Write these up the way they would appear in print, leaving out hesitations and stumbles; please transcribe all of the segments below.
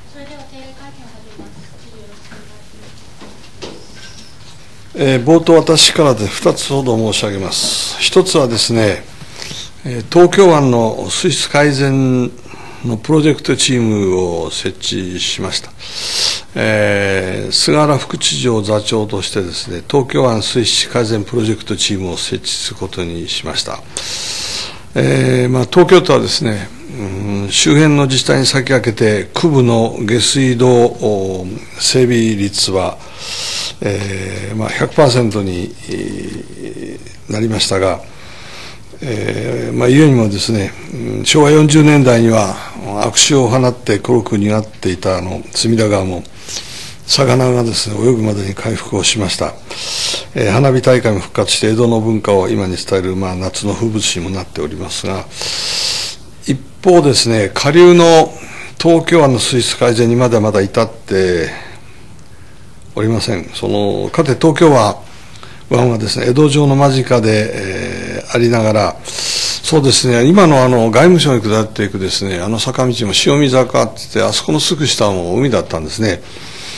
それでは定例会見を始めます。 冒頭、私からで2つほど申し上げます。1つはですね、東京湾の水質改善のプロジェクトチームを設置しました。菅原副知事を座長としてですね、東京湾水質改善プロジェクトチームを設置することにしました。東京都はですね、周辺の自治体に先駆けて区部の下水道整備率は、100% になりましたが、故にもですね、昭和40年代には悪臭を放って黒く濁っていた隅田川も魚がですね泳ぐまでに回復をしました。花火大会も復活して江戸の文化を今に伝える、夏の風物詩にもなっておりますが、一方ですね、下流の東京湾の水質改善にまだまだ至っておりません。かつて東京湾はですね、江戸城の間近で、ありながら、そうですね、今の外務省に下っていくですね、坂道も塩見坂って言って、あそこのすぐ下も海だったんですね。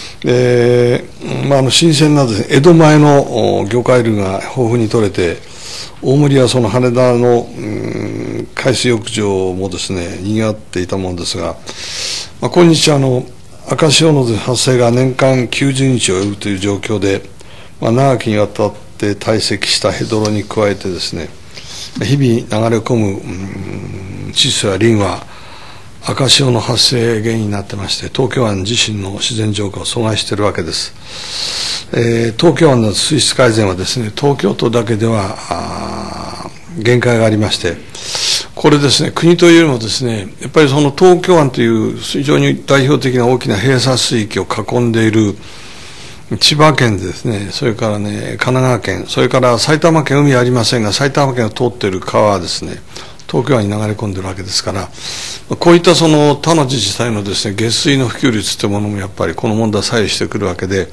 新鮮なですね、江戸前の魚介類が豊富に取れて、大森はその羽田の、海水浴場もですね、賑わっていたものですが、今日赤潮の発生が年間90日を及ぶという状況で、長きにわたって堆積したヘドロに加えてですね、日々流れ込む窒素やリンは赤潮の発生原因になってまして、東京湾自身の自然浄化を阻害しているわけです。東京湾の水質改善はですね、東京都だけでは限界がありまして、これですね、国というよりもですね、やっぱりその東京湾という非常に代表的な大きな閉鎖水域を囲んでいる千葉県ですね、それからね、神奈川県、それから埼玉県、海はありませんが、埼玉県を通っている川はですね、東京湾に流れ込んでいるわけですから、こういった他の自治体のですね、下水の普及率というものもやっぱりこの問題を左右してくるわけで、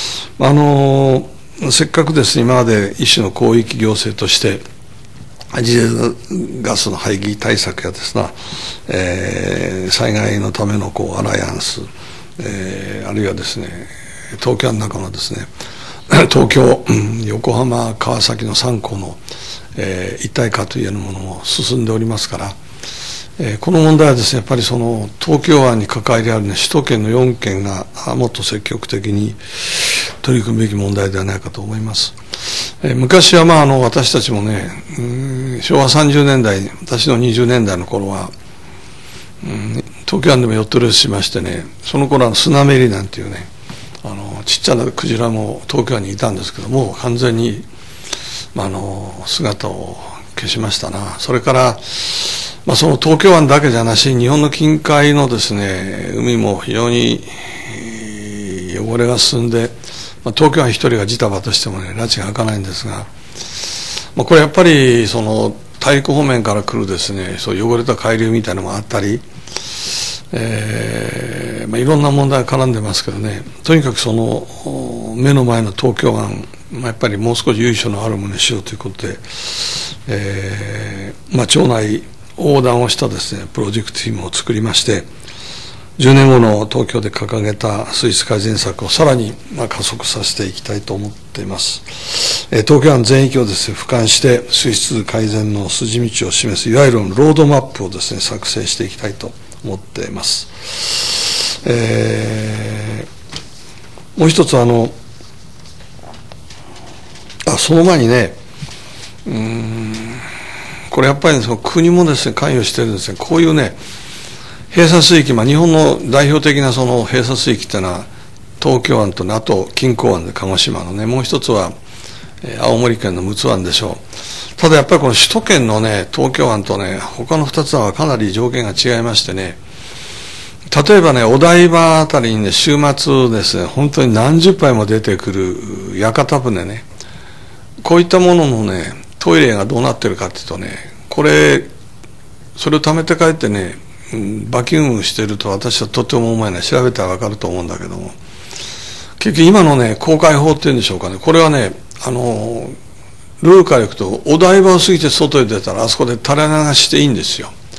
せっかくですね、今まで一種の広域行政として、ガスの排気対策やですね、災害のためのアライアンス、あるいはですね、東京の中のですね、東京、横浜、川崎の3校の、一体化というようなものも進んでおりますから、この問題はですね、やっぱり東京湾に関わりある、首都圏の4県がもっと積極的に取り組むべき問題ではないかと思います。昔は私たちもね、昭和30年代、私の20年代の頃は、東京湾でもヨットレースしましてね、その頃はスナメリなんていうね、ちっちゃなクジラも東京湾にいたんですけども、完全に、姿を消しましたな。それから、その東京湾だけじゃなし、日本の近海のですね、海も非常に汚れが進んで、東京湾一人がジタバタしてもね、拉致が開かないんですが、これやっぱり、大陸方面から来るですね、そう汚れた海流みたいなのもあったり、いろんな問題が絡んでますけどね、とにかく目の前の東京湾、やっぱりもう少し由緒のあるものにしようということで、町内横断をしたですね、プロジェクトチームを作りまして、10年後の東京で掲げた水質改善策をさらに加速させていきたいと思っています。東京湾全域をですね、俯瞰して水質改善の筋道を示す、いわゆるロードマップをですね、作成していきたいと思っています。もう一つその前にね、これやっぱり国もですね、関与してるんですね、こういうね、閉鎖水域、日本の代表的な閉鎖水域っていうのは、東京湾とね、あと錦江湾で鹿児島のね、もう一つは、青森県の陸奥湾でしょう。ただやっぱりこの首都圏のね、東京湾とね、他の2つはかなり条件が違いましてね、例えばね、お台場あたりにね、週末ですね、本当に何十杯も出てくる屋形船ね、こういったもののね、トイレがどうなってるかっていうとね、それを貯めて帰ってね、バキュームしてると私はとても思えない。調べたらわかると思うんだけども、結局今のね、公開法っていうんでしょうかね、これはね、ルールからいくと、お台場を過ぎて外へ出たら、あそこで垂れ流していいんですよ。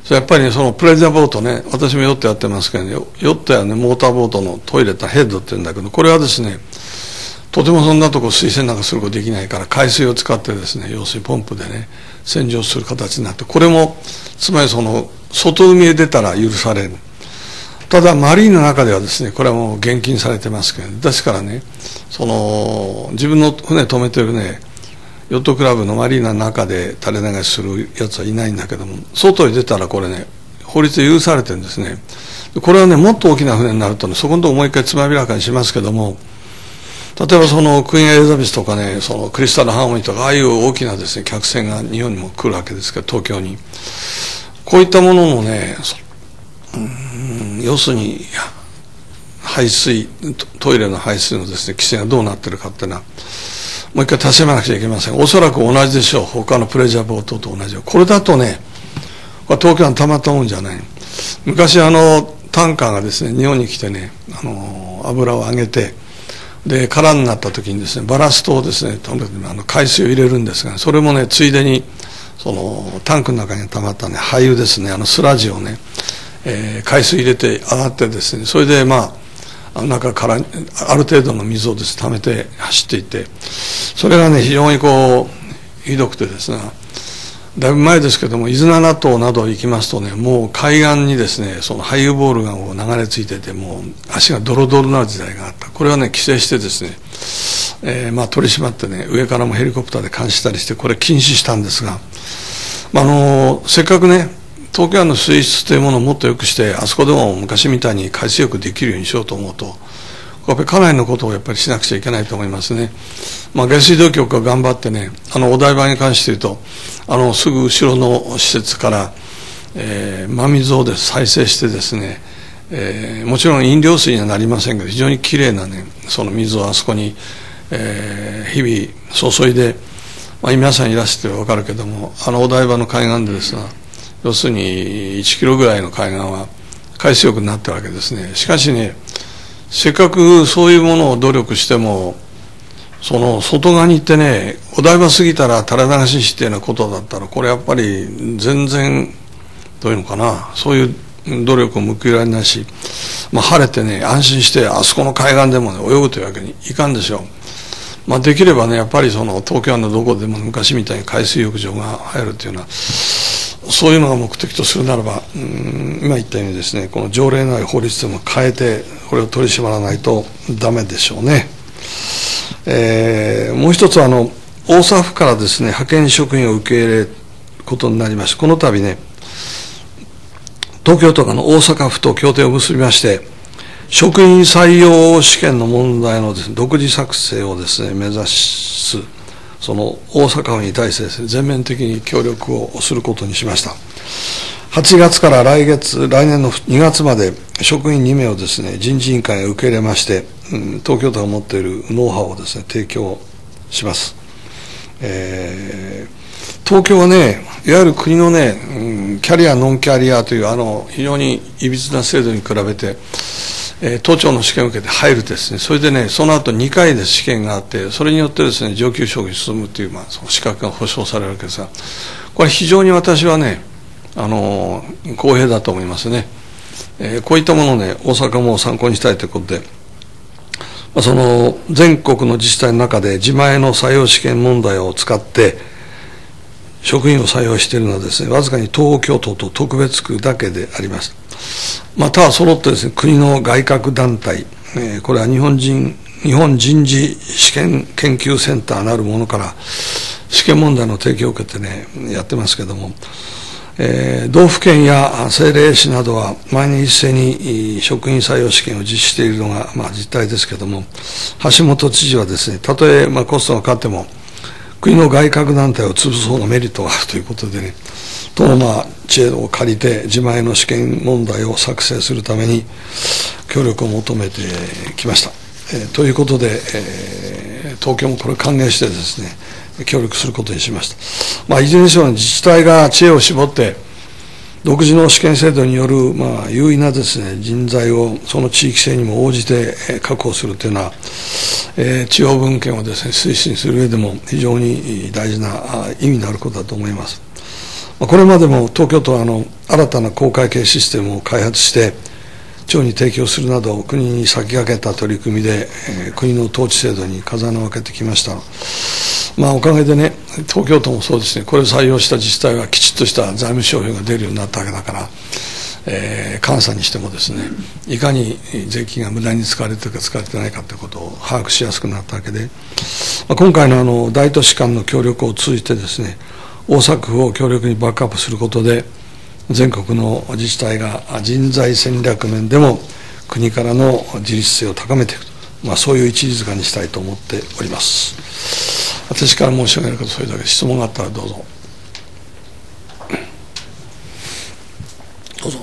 やっぱりね、そのプレジャーボートね、私もヨットやってますけどね、ヨットやね、モーターボートのトイレってヘッドって言うんだけど、これはですね、とてもそんなとこ水洗なんかすることできないから、海水を使ってですね、要するにポンプでね、洗浄する形になって、これも、つまりその、外海へ出たら許される。ただ、マリーンの中ではですね、これはもう厳禁されてますけど、ですからね、その、自分の船止めてるね、ヨットクラブのマリーナの中で垂れ流しするやつはいないんだけども、外に出たらこれね、法律で許されてるんですね。これはね、もっと大きな船になるとね、そこのとこもう一回つまびらかにしますけども、例えばそのクイーンエリザベスとかね、そのクリスタルハーモニーとか、ああいう大きなですね、客船が日本にも来るわけですけど、東京に。こういったもののね、要するに、排水、トイレの排水のですね、規制がどうなってるかっていうのは、もう一回確かめなくちゃいけません。おそらく同じでしょう。他のプレジャーボートと同じ。これだとね、東京にたまったもんじゃない。昔タンカーがですね、日本に来てね、油を上げて、で、空になった時にですね、バラストをですね、海水を入れるんですが、それもね、ついでに、その、タンクの中に溜まったね、廃油ですね、スラジをね、海水入れて上がってですね、それで中からある程度の水をですね、溜めて走っていて、それがね、非常にこう、ひどくてですね、だいぶ前ですけども、伊豆七島など行きますとね、もう海岸にですね、その廃油ボールがこう流れ着いてて、もう足がドロドロになる時代があった。これはね、規制してですね、取り締まってね、上からもヘリコプターで監視したりして、これ禁止したんですが、せっかくね、東京湾の水質というものをもっと良くして、あそこでも昔みたいに海水浴できるようにしようと思うと、やっぱりかなりのことをやっぱりしなくちゃいけないと思いますね。下水道局が頑張ってね、お台場に関して言うと、すぐ後ろの施設から、真水をです再生してですね、もちろん飲料水にはなりませんけど、非常にきれいなね、その水をあそこに、日々注いで、皆さんいらして分かるけども、お台場の海岸でですね、要するに1キロぐらいの海岸は海水浴になってるわけですね。しかしね、せっかくそういうものを努力しても、その外側に行ってね、お台場過ぎたら垂れ流ししていうようなことだったら、これやっぱり全然、どういうのかな、そういう努力を報いられないし、晴れてね、安心してあそこの海岸でもね、泳ぐというわけにいかんでしょう。できればね、やっぱりその東京湾のどこでも昔みたいに海水浴場が入るというような、そういうのが目的とするならば、今言ったようにですね、この条例内法律でも変えて、これを取り締まらないとダメでしょうね。もう一つ大阪府からですね、派遣職員を受け入れることになりまして、この度ね、東京都が大阪府と協定を結びまして、職員採用試験の問題のですね、独自作成をですね、目指す、その大阪府に対してですね、全面的に協力をすることにしました。8月から来年の2月まで職員2名をですね、人事委員会が受け入れまして、東京都が持っているノウハウをですね、提供します。東京はね、いわゆる国のね、キャリア、ノンキャリアという非常にいびつな制度に比べて、都庁の試験を受けて入るですね、それでね、その後2回で試験があって、それによってですね、上級職に進むという、その資格が保障されるわけですが、これ非常に私はね、公平だと思いますね。こういったものをね、大阪も参考にしたいということで、その全国の自治体の中で自前の採用試験問題を使って職員を採用しているのはですね、わずかに東京都と特別区だけであります。また揃ってですね、国の外郭団体、これは日本人事試験研究センターなるものから試験問題の提供を受けてね、やってますけども、道府県や政令市などは毎日一斉に職員採用試験を実施しているのが実態ですけれども、橋本知事はですね、たとえコストがかかっても国の外郭団体を潰す方がメリットがあるということでね、党の知恵を借りて自前の試験問題を作成するために協力を求めてきました。ということで、東京もこれを歓迎してですね、協力することにしました。いずれにせよ自治体が知恵を絞って独自の試験制度による優位なですね、人材をその地域性にも応じて確保するというのは、地方分権をですね、推進する上でも非常に大事な意味のあることだと思います。 これまでも東京都は新たな公会計システムを開発して町に提供するなど国に先駆けた取り組みで、国の統治制度に風穴を開けてきました。おかげでね、東京都もそうですね、これを採用した自治体はきちっとした財務諸表が出るようになったわけだから、監査にしてもですね、いかに税金が無駄に使われているか使われてないかということを把握しやすくなったわけで、今回の大都市間の協力を通じてですね、大阪府を強力にバックアップすることで、全国の自治体が人材戦略面でも国からの自立性を高めていくと、そういう一里塚にしたいと思っております。私から申し上げることそれだけ。質問があったらどうぞ。どうぞ。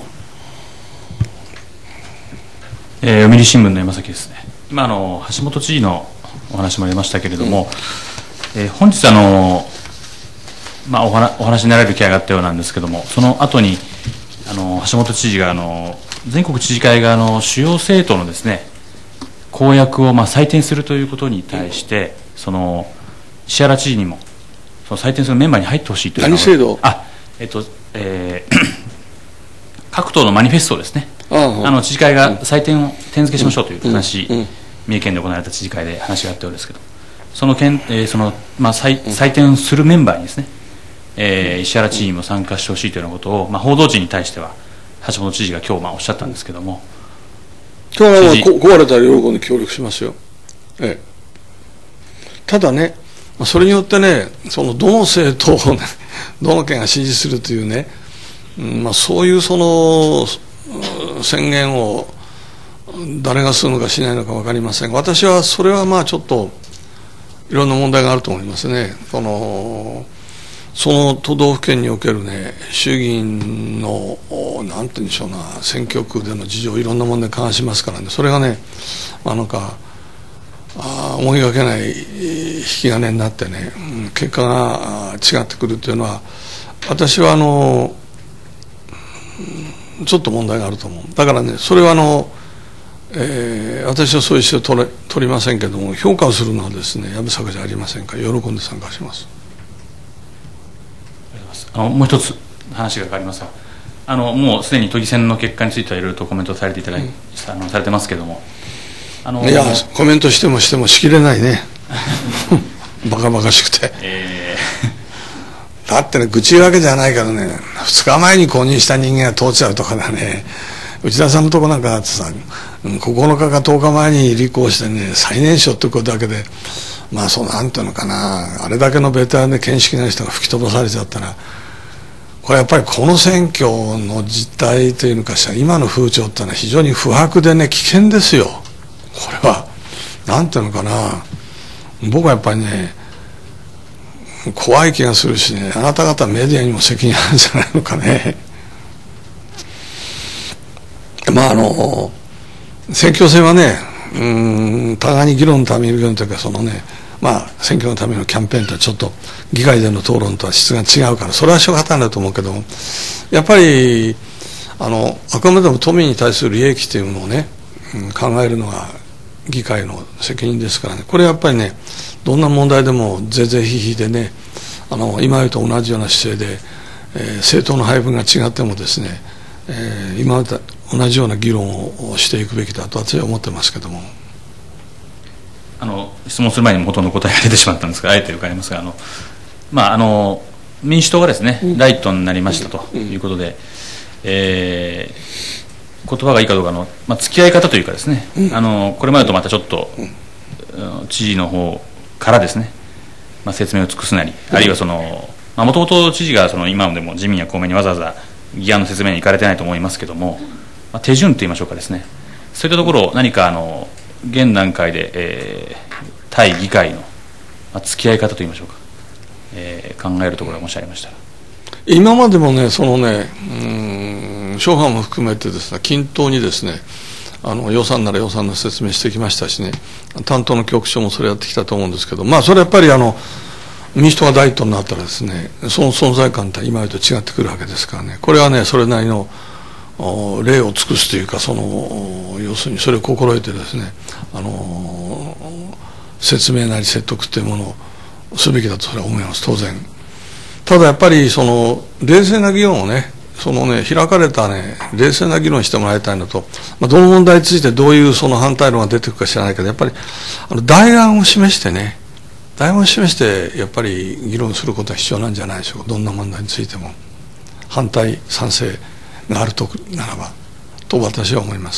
読売新聞の山崎ですね。今橋本知事のお話もありましたけれども、本日お話になられる機会があったようなんですけれども、その後に橋本知事が全国知事会が主要政党のですね公約を採点するということに対して、石原知事にもその採点するメンバーに入ってほしいという。 何制度？ 各党のマニフェストをですね、知事会が採点を点付けしましょうという話、三重県で行われた知事会で話があったようですけど、採点するメンバーにですね、石原知事にも参加してほしいというようなことを、報道陣に対しては橋本知事が今日おっしゃったんですけども、 今日は壊れたら喜んで協力しますよ。ただね、それによってね、どの政党をね、どの県が支持するというね、そういう宣言を誰がするのかしないのか分かりませんが、私はそれはちょっといろんな問題があると思いますね。その都道府県におけるね、衆議院のなんて言うんでしょうな、選挙区での事情、いろんな問題関しますからね、それがね、思いがけない引き金になってね、結果が違ってくるというのは、私はちょっと問題があると思う。だからね、それは私はそういう姿勢を取りませんけれども、評価をするのはですね、やぶさかじゃありませんから、喜んで参加します。 もう一つ話が変わりますが、もうすでに都議選の結果についてはいろいろとコメントされてされてますけれども、 いや、コメントしてもしきれないね。バカバカしくて。だってね、愚痴言うわけじゃないからね、2日前に公認した人間が通っちゃうとかだね、内田さんのとこなんかだってさ、9日か10日前に立候補してね、最年少ってことだけで、なんていうのかな、あれだけのベテランで見識ない人が吹き飛ばされちゃったら、これやっぱりこの選挙の実態というのかしら、今の風潮ってのは非常に不白でね、危険ですよ。これはなんていうのかな、僕はやっぱりね、怖い気がするしね、あなた方メディアにも責任あるんじゃないのかね。選挙戦はね、互いに議論のためにいるというか、選挙のためのキャンペーンとはちょっと議会での討論とは質が違うから、それは仕方ないと思うけど、やっぱりあくまでも都民に対する利益というものをね、考えるのが議会の責任ですからね、これはやっぱりね、どんな問題でも是々非々でね、今までと同じような姿勢で、政党の配分が違ってもですね、今までと同じような議論をしていくべきだと私は思ってますけども。 質問する前にほとんど答えが出てしまったんですが、あえて伺いますが、民主党がですね、第一党になりましたということで、言葉がいいかどうかの、付き合い方というかですね、これまでとまたちょっと、知事の方からですね、説明を尽くすなり、あるいはもともと知事が今でも自民や公明にわざわざ議案の説明に行かれてないと思いますけども、手順といいましょうかですね、そういったところを何か現段階で、対議会の、付き合い方といいましょうか、考えるところがもしありましたら。 今までもね、諸派も含めてですね、均等にですね、予算なら予算の説明してきましたしね、担当の局長もそれやってきたと思うんですけど、それはやっぱり民主党が第一党になったらですね、その存在感って今までと違ってくるわけですからね、これはね、それなりの礼を尽くすというか、要するにそれを心得てですね、説明なり説得というものをすべきだとそれは思います、当然。 ただやっぱりその冷静な議論をね、開かれたね、冷静な議論してもらいたいのと、どの問題についてどういうその反対論が出てくるか知らないけど、やっぱり代案を示してね、やっぱり議論することは必要なんじゃないでしょうか。どんな問題についても反対賛成があるとならばと私は思います。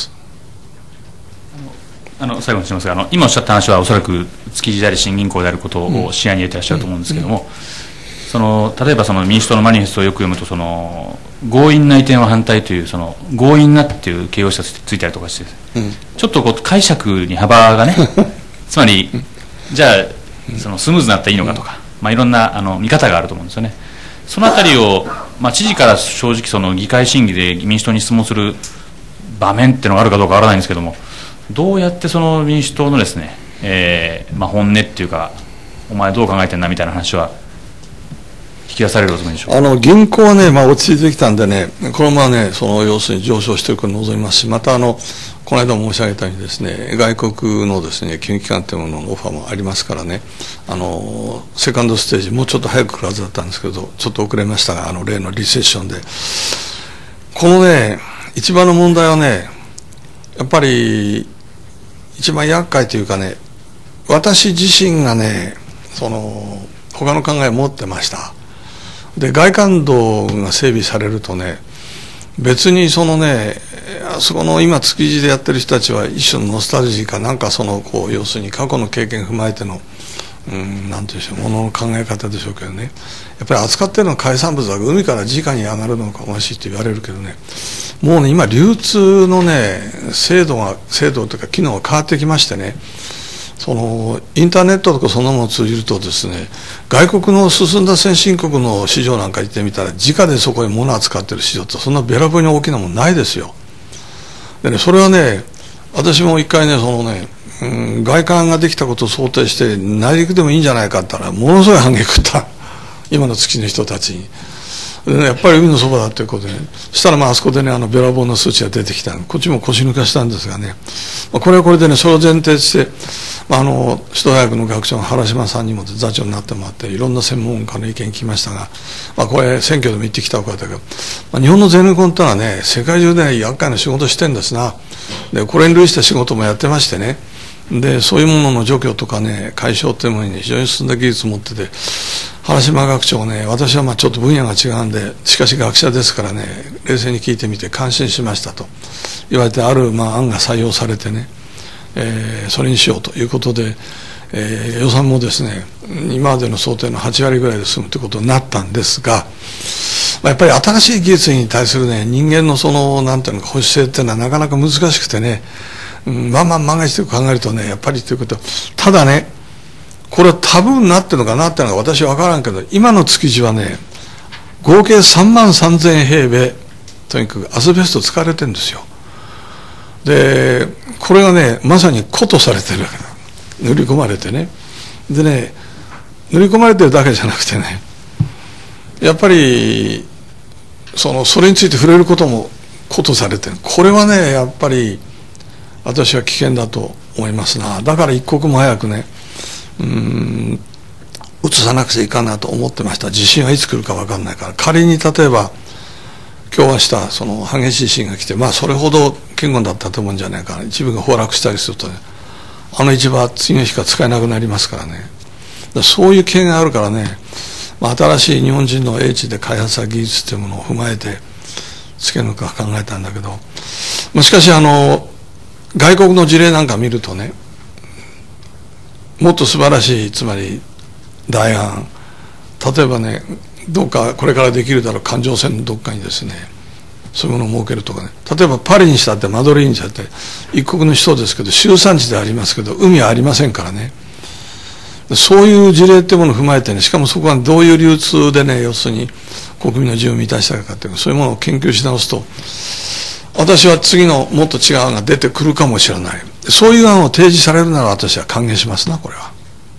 最後にしますが、今おっしゃった話はおそらく築地であり新銀行であることを視野に入れていらっしゃると思うんですけれども、例えば民主党のマニフェストをよく読むと、強引な移転は反対という、強引なっていう形容詞がついたりとかして、ちょっと解釈に幅がねつまりじゃあスムーズになったらいいのかとか、いろんな見方があると思うんですよね。そのあたりを、知事から正直議会審議で民主党に質問する場面っていうのがあるかどうかわからないんですけども、どうやって民主党のですね、本音っていうか、お前どう考えてんなみたいな話は引き出されるおつもりでしょうか。 銀行はね、落ち着いてきたんでね、このままね、要するに上昇していくのを望みますし、またこの間申し上げたようにですね、外国のですね、金融機関というもののオファーもありますからね、セカンドステージ、もうちょっと早く来るはずだったんですけど、ちょっと遅れましたが、例のリセッションで。このね、一番の問題はね、やっぱり、一番厄介というかね、私自身がね、他の考えを持ってました。で、外環道が整備されるとね、別にあそこの今築地でやってる人たちは一種のノスタルジーかなんか要するに過去の経験を踏まえてのなんていうんでしょう、ものの考え方でしょうけどね、やっぱり扱ってるのは海産物は海から直に上がるのがおかしいって言われるけどね、もうね今流通のね制度というか機能が変わってきましてね、インターネットとかそんなものを通じるとですね、外国の進んだ先進国の市場なんか行ってみたら直でそこに物を扱ってる市場ってそんなべらぼうに大きなもんないですよ。でね、それはね、私も一回ね外環ができたことを想定して内陸でもいいんじゃないかって言ったらものすごい反撃食った今の築地の人たちに。やっぱり海のそばだということで、ね、そしたらあそこでねべらぼうな数値が出てきた。こっちも腰抜かしたんですがね、これはこれでね、それを前提として、首都大学の学長の原島さんにも座長になってもらっていろんな専門家の意見聞きましたが、これ選挙でも言ってきたわけだけど、日本のゼネコンってのはね世界中で、ね、厄介な仕事してるんですな。でこれに類した仕事もやってましてね、でそういうものの除去とかね解消というものに非常に進んだ技術を持ってて、原島学長ね、私はちょっと分野が違うんで、しかし学者ですからね、冷静に聞いてみて感心しましたと言われて、ある案が採用されてね、それにしようということで、予算もですね今までの想定の8割ぐらいで済むということになったんですが、やっぱり新しい技術に対するね人間のなんていうのか保守性っていうのはなかなか難しくてね、万が一と考えるとね、やっぱりということ、ただね、これはタブーになってるのかなっていうのが私は分からんけど、今の築地はね、合計33,000平米、とにかくアスベスト使われてるんですよ。で、これがね、まさに糊塗されてるわけだ。塗り込まれてね。でね、塗り込まれてるだけじゃなくてね、やっぱり、それについて触れることも糊塗されてる。これはね、やっぱり、私は危険だと思いますな。だから一刻も早くね、移さなくちゃいかんなと思ってました。地震はいつ来るか分かんないから。仮に例えば今日明日激しい地震が来て、それほど堅固だったと思うんじゃないかな、一部が崩落したりするとね、市場は次の日から使えなくなりますからね。そういう経験があるからね、新しい日本人の英知で開発した技術というものを踏まえてつけるのか考えたんだけど、しかし外国の事例なんか見るとね、もっと素晴らしい、つまり代案、例えばね、どうかこれからできるだろう環状線のどっかにですね、そういうものを設けるとかね、例えばパリにしたってマドリーにしたって一国の首都ですけど、集産地でありますけど海はありませんからね、そういう事例っていうものを踏まえてね、しかもそこはどういう流通でね、要するに国民の需要を満たしたいかっていう、そういうものを研究し直すと、私は次のもっと違う案が出てくるかもしれない。そういう案を提示されるなら私は歓迎しますな、これは。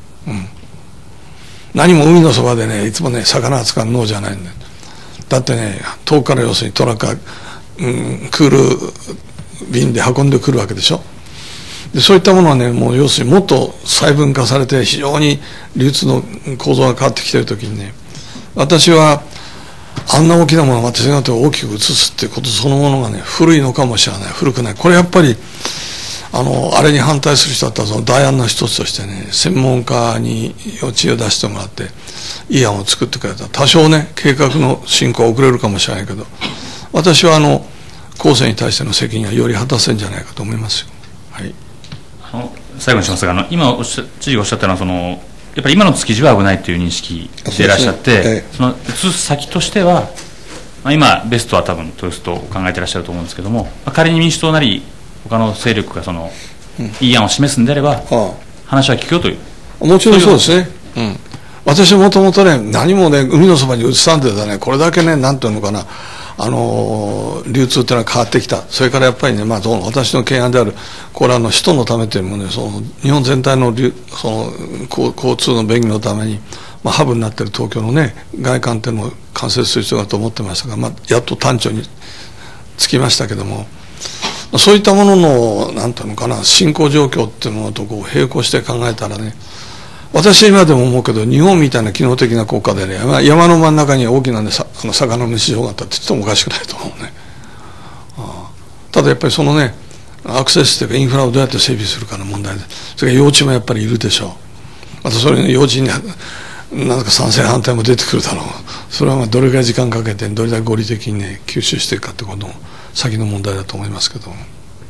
何も海のそばでね、いつもね、魚扱うのじゃないんだよ。だってね、遠くから要するにトラックが、クール便で運んでくるわけでしょ。でそういったものはね、もう要するにもっと細分化されて非常に流通の構造が変わってきているときにね、 私はあんな大きなものを私が大きく映すっていうことそのものがね、古いのかもしれない、古くない。これやっぱりあれに反対する人だったらその代案の一つとしてね、専門家に知恵を出してもらっていい案を作ってくれた。多少ね、計画の進行は遅れるかもしれないけど、私は後世に対しての責任はより果たせんじゃないかと思いますよ。はい、 最後にしますが、今知事がおっしゃったのはやっぱり今の築地は危ないという認識でいらっしゃって、その移す先としては、今ベストは多分豊洲と考えていらっしゃると思うんですけども、仮に民主党なり他の勢力がいい案を示すんであれば、話は聞くよという。 もちろんそうですね。私はもともとね、何もね、海のそばに移さんでたね、これだけね、なんていうのかな、流通っていうのは変わってきた。それからやっぱりね、私の懸案である、これは首都のためというのもね、日本全体の交通の便宜のために、ハブになっている東京のね、外環っていうのを完成する必要だと思ってましたが、やっと端緒につきましたけども、そういったものの、なんていうのかな、進行状況っていうものと並行して考えたらね、私は今でも思うけど、日本みたいな機能的な国家でね、山の真ん中に大きな、ね、魚の市場があったって言ってもおかしくないと思うね。ただやっぱりそのね、アクセスというかインフラをどうやって整備するかの問題で、それから幼稚もやっぱりいるでしょう。またそれの幼稚になんか賛成反対も出てくるだろう。それはどれぐらい時間かけてどれだけ合理的にね吸収していくかってことも先の問題だと思いますけど。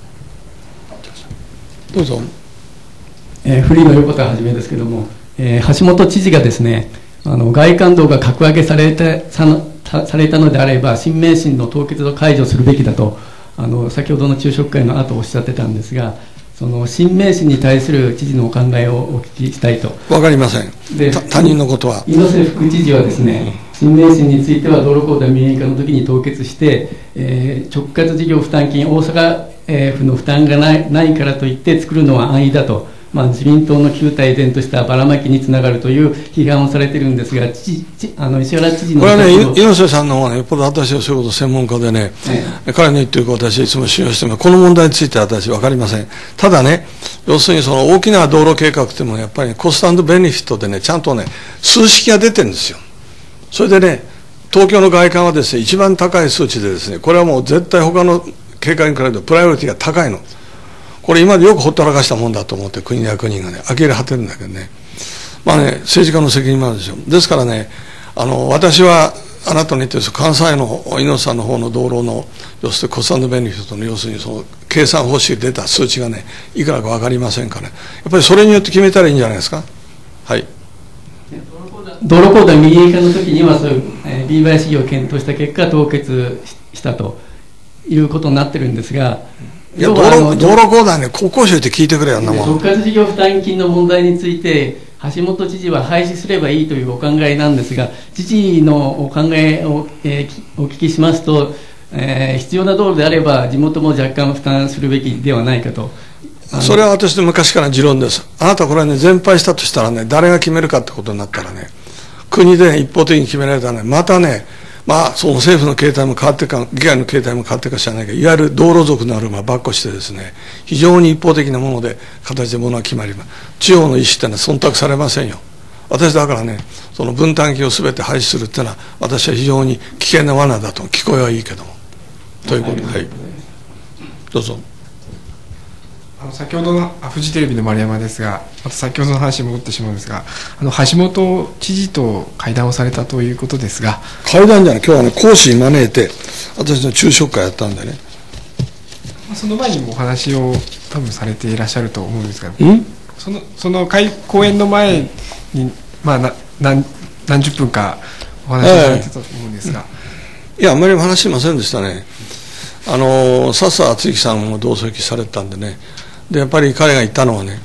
どうぞ。 フリーの横田はじめですけども、橋本知事がですね、外環道が格上げされたのであれば新名神の凍結を解除するべきだと先ほどの昼食会の後おっしゃってたんですが、その新名神に対する知事のお考えをお聞きしたいと。 分かりません。で他人のことは猪瀬副知事はですね、新名神については道路公団民営化の時に凍結して、直轄事業負担金大阪府の負担がないからといって作るのは安易だと、自民党の旧態依然としたばらまきにつながるという批判をされているんですが、石原知事のこれはね、猪瀬さんの方はね、よっぽど私はそういうこと専門家でね、彼の言っていることを私はいつも信用しても、この問題については私分かりません。ただね、要するにその大きな道路計画っていうのはやっぱり、コスト&ベネフィットでね、ちゃんとね、数式が出てるんですよ。それでね、東京の外環はですね、一番高い数値でですね、これはもう絶対他の計画に比べてプライオリティが高いの。これ今までよくほったらかしたもんだと思って国の役人がね、呆れ果てるんだけどね。政治家の責任もあるんですよ。ですからね、私はあなたの言ってる関西の猪瀬さんの方の道路の、要するにコスト&ベネフィットの要するにその計算方式で出た数値がね、いくらか分かりませんから、やっぱりそれによって決めたらいいんじゃないですか。はい。 道路公団民営化の時にはそういう B 倍事業を検討した結果凍結したということになってるんですが、 いや道路公団に国交省って聞いてくれよ、んなもん。 直轄事業負担金の問題について橋本知事は廃止すればいいというお考えなんですが、知事のお考えを、お聞きしますと、必要な道路であれば地元も若干負担するべきではないかと。 それは私の昔からの持論です。あなたこれはね、全廃したとしたらね、誰が決めるかってことになったらね、国で、ね、一方的に決められたらね、またね、その政府の形態も変わってか、議会の形態も変わってか知らないけど、いわゆる道路族のあるばっこしてですね、非常に一方的なもので、形でものが決まります。地方の意思ってのは忖度されませんよ。私だからね、その分担金をすべて廃止するっていうのは、私は非常に危険な罠だと、聞こえはいいけども。ということで、はい。どうぞ。 先ほどのフジテレビの丸山ですが、また先ほどの話に戻ってしまうんですが、橋本知事と会談をされたということですが。 会談じゃない、今日はね、講師に招いて、私の昼食会やったんでね。 その前にもお話を多分されていらっしゃると思うんですが、その講演の前に、何十分かお話をされてたと思うんですが。 いや、あんまり話しませんでしたね。笹敦之さんも同席されてたんでね。でやっぱり彼が言ったのはね、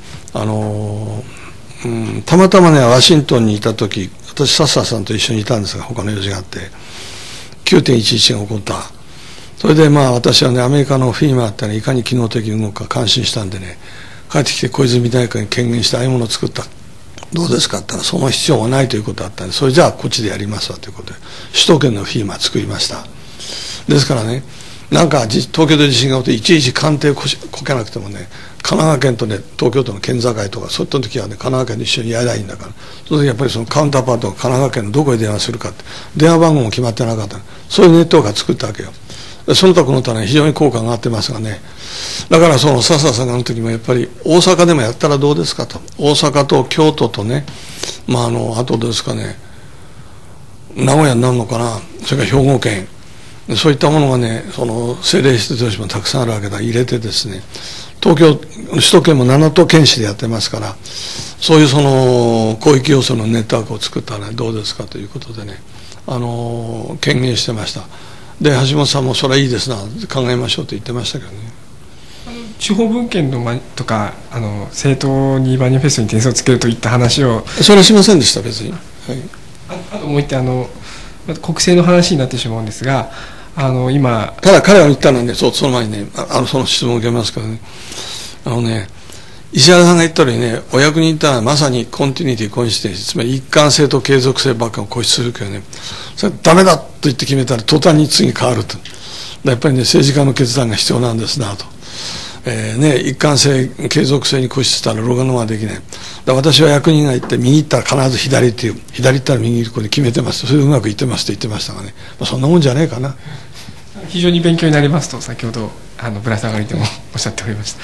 たまたまねワシントンにいた時、私笹さんと一緒にいたんですが、他の用事があって 9.11 が起こった。それで私はね、アメリカのフィーマーってのはいかに機能的に動くか感心したんでね、帰ってきて小泉大臣に権限してああいうものを作った。どうですかって言ったら、その必要はないということだったんで、それじゃあこっちでやりますわということで首都圏のフィーマー作りました。ですからね、 なんか東京で地震が起きていちいち官邸こけなくてもね、神奈川県とね東京都の県境とかそういった時はね神奈川県と一緒にやりゃいいんだから、その時やっぱりそのカウンターパートが神奈川県のどこへ電話するかって電話番号も決まってなかった、そういうネットワークが作ったわけよ。その他この他ね非常に効果があってますがね、だからその笹さんの時もやっぱり大阪でもやったらどうですかと、大阪と京都とね、あとですかね名古屋になるのかな、それから兵庫県、そういったものがねその政令指定都市もたくさんあるわけだ、入れてですね、東京首都圏も7都県市でやってますから、そういうその広域要素のネットワークを作ったらどうですかということでね、権限してました。で橋本さんもそれはいいですな、考えましょうと言ってましたけどね。 地方分権のとか政党にマニフェストに点数をつけるといった話をそれはしませんでした別に、はい、 あともう一点国政の話になってしまうんですが、今ただ彼が言ったのはね、その前にねその質問を受けますからね、石原さんが言ったようにね、お役人言ったらまさにコンティニティコンシステンシー、つまり一貫性と継続性ばっかりを固執するけどね、それはダメだと言って決めたら途端に次変わると、やっぱりね政治家の決断が必要なんですなと、一貫性継続性に固執したらロガノはできない。だ私は役人が言って右行ったら必ず左っていう、左行ったら右行くことに決めてます、それでうまくいってますと言ってましたがね、そんなもんじゃねえかな。 非常に勉強になりますと先ほどぶら下がりでもおっしゃっておりました。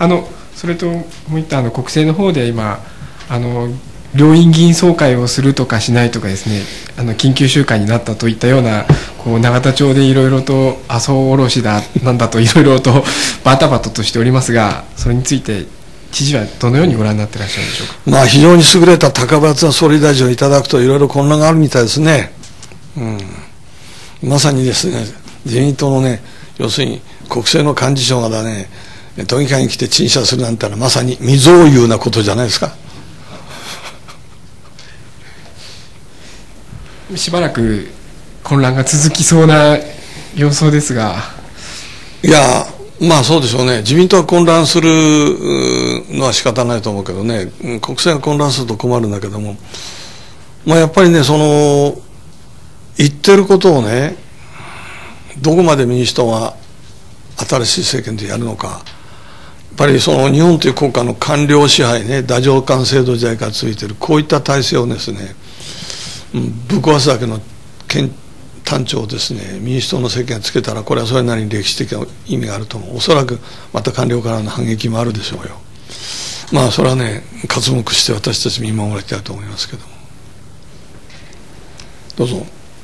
それともう一点国政の方で今両院議員総会をするとかしないとかですね、緊急集会になったといったような永田町でいろいろと麻生おろしだなんだといろいろとバタバタとしておりますが、それについて知事はどのようにご覧になっていらっしゃるでしょうか。 非常に優れた高松な総理大臣をいただくといろいろ混乱があるみたいですね。まさにですね自民党のね、要するに国政の幹事長がね都議会に来て陳謝するなんてのはまさに未曾有なことじゃないですか。 しばらく混乱が続きそうな様相ですが。 いやそうでしょうね。自民党が混乱するのは仕方ないと思うけどね、国政が混乱すると困るんだけども、やっぱりね言ってることをねどこまで民主党は新しい政権でやるのか、やっぱりその日本という国家の官僚支配ね、太政官制度時代から続いているこういった体制をですねぶっ壊すだけの単調をですね民主党の政権がつけたら、これはそれなりに歴史的な意味があると思う。おそらくまた官僚からの反撃もあるでしょうよ。それはね刮目して私たち見守りたいと思いますけども。どうぞ。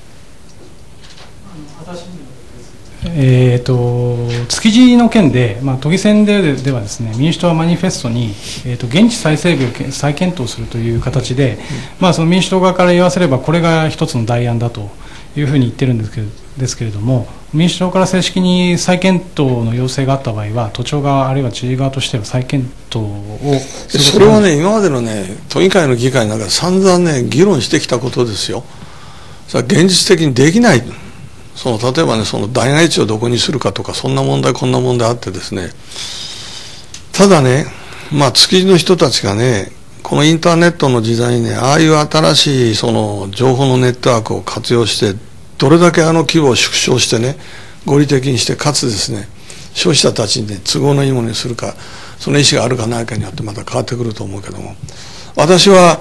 築地の件で、都議選ではですね、民主党はマニフェストに、現地再整備を再検討するという形で、その民主党側から言わせればこれが一つの代案だというふうに言ってるんですけれども、民主党から正式に再検討の要請があった場合は都庁側あるいは知事側としては再検討をする。 それはね今までのね都議会の議会の中で散々ね議論してきたことですよ。それは現実的にできない。例えばねその代替地をどこにするかとか、そんな問題こんな問題あってですね、ただね築地の人たちがねこのインターネットの時代にねああいう新しいその情報のネットワークを活用してどれだけ規模を縮小してね合理的にして、かつですね消費者たちにね都合のいいものにするか、その意思があるかないかによってまた変わってくると思うけども、私は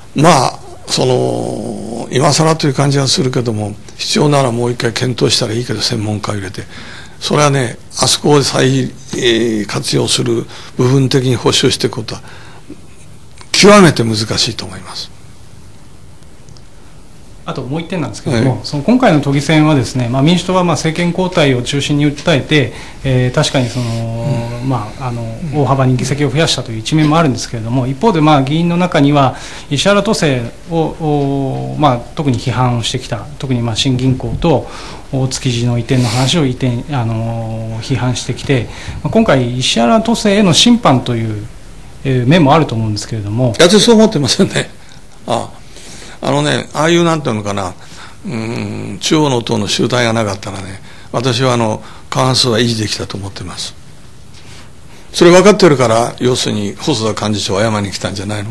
今更という感じがするけども、必要ならもう一回検討したらいいけど専門家を入れて、それはねあそこを再活用する、部分的に保守していくことは極めて難しいと思います。 あともう一点なんですけれども、その今回の都議選はですね、民主党は政権交代を中心に訴えて、確かに大幅に議席を増やしたという一面もあるんですけれども、一方で議員の中には石原都政を、特に批判をしてきた、特に新銀行と築地の移転の話を批判してきて、今回石原都政への審判という面もあると思うんですけれども。 私そう思ってませんね。ああいうなんていうのかな、中央の党の集大がなかったらね、私は過半数は維持できたと思っています。それ分かってるから、要するに細田幹事長は謝りに来たんじゃないの。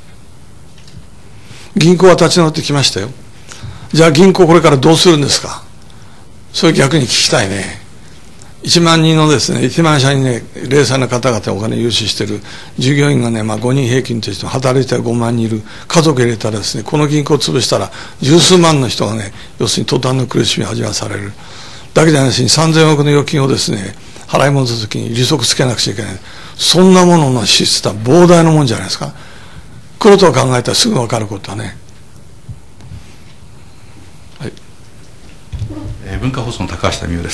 銀行は立ち直ってきましたよ。じゃあ銀行これからどうするんですか。それ逆に聞きたいね。 1万人のですね、1万社にね、零細な方々にお金融資している従業員がね、5人平均としても働いて5万人いる、家族入れたらですね、この銀行を潰したら、十数万の人がね、要するに途端の苦しみを味わわされる。だけじゃなしに3000億の預金をですね、払い戻すときに利息つけなくちゃいけない。そんなものの支出は膨大なもんじゃないですか。このことを考えたらすぐ分かることはね。 文化放送の高橋民生です。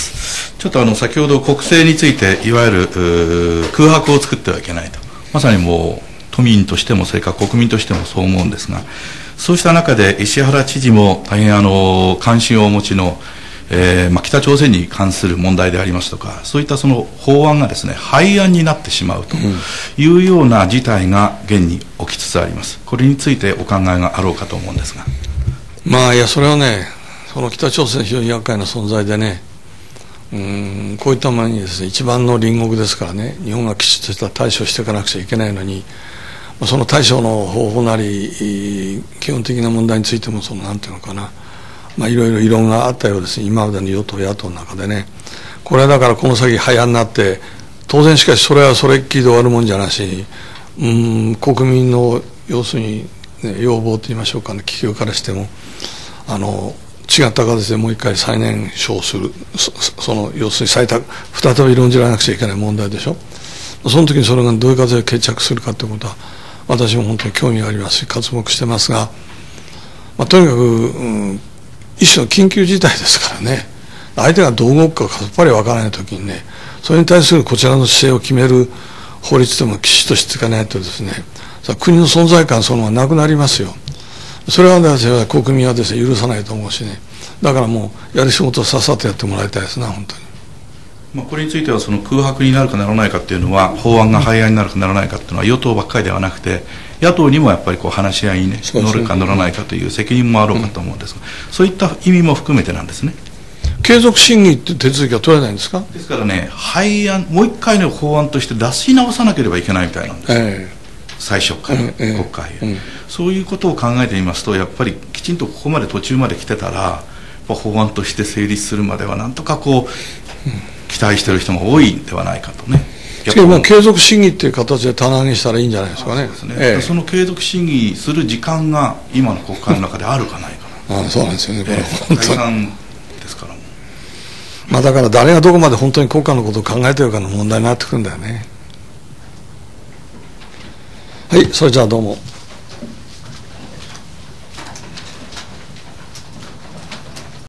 ちょっと先ほど国政についていわゆる空白を作ってはいけないと、まさにもう都民としてもそれから国民としてもそう思うんですが、そうした中で石原知事も大変関心をお持ちの、北朝鮮に関する問題でありますとか、そういったその法案がですね、廃案になってしまうというような事態が現に起きつつあります。これについてお考えがあろうかと思うんですが。 いや、それはね、その北朝鮮非常に厄介な存在でね、こういったものにですね、一番の隣国ですからね、日本がきちっとした対処していかなくちゃいけないのに、その対処の方法なり、基本的な問題についても、なんていうのかな、いろいろ異論があったようですね、今までの与党、野党の中でね。これはだからこの先、廃案になって、当然しかし、それはそれっきりで終わるもんじゃなし、国民の要するに、ね、要望といいましょうかね、気球からしても、違った形でもう一回再燃焼する、要するに再び論じられなくちゃいけない問題でしょ。その時にそれがどういう形で決着するかということは、私も本当に興味がありますし、活目してますが、とにかく、一種の緊急事態ですからね、相手がどう動くかさっぱりわからない時にね、それに対するこちらの姿勢を決める法律でもきちっとしていかないとですね、国の存在感そのままなくなりますよ。それはですね、国民はですね、許さないと思うしね。だからもう、やる仕事をさっさとやってもらいたいですね、本当に。 これについては、その空白になるかならないかっていうのは、法案が廃案になるかならないかっていうのは、与党ばっかりではなくて、野党にもやっぱり話し合いにね、乗るか乗らないかという責任もあろうかと思うんですが、そういった意味も含めてなんですね。 継続審議って手続きは取れないんですか？ ですからね、廃案、もう一回の法案として出し直さなければいけないみたいなんですよ。最初から国会へ、そういうことを考えてみますと、やっぱりきちんとここまで途中まで来てたら、法案として成立するまではなんとか期待している人も多いんではないかとね。 継続審議っていう形で棚上げしたらいいんじゃないですかね。 そうですね、その継続審議する時間が今の国会の中であるかないかそうなんですよね、これ本当に解散ですからだから誰がどこまで本当に国家のことを考えているかの問題になってくるんだよね。はい、それじゃあどうも。